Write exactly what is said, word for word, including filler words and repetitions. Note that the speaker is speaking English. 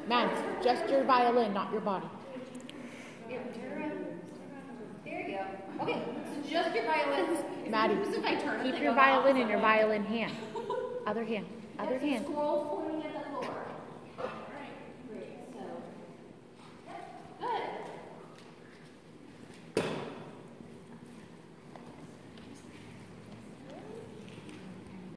Mads, just your violin, not your body. Yeah, turn around. There you go. Okay, so just your violin. Maddie, If I turn keep it, your go violin off. in your violin hand. Other hand. Other Yep, so hand. scroll